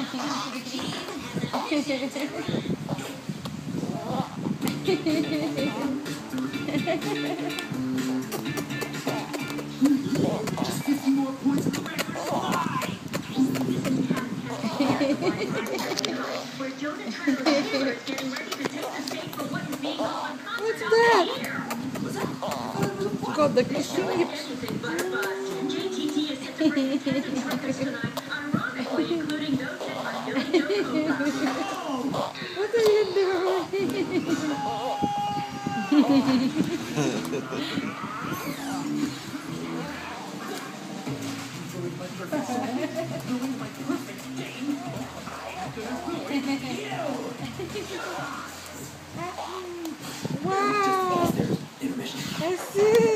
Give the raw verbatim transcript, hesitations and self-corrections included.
Just fifty more points in the record. Fly! Where Jonah Tyler Taylor is getting ready to take the stage for what is being called What's that? It's called the sheep. anything but a bust. J T T is set to break ten records tonight, ironically including those set by Yogi Yogi. What are you doing? Wow! I see.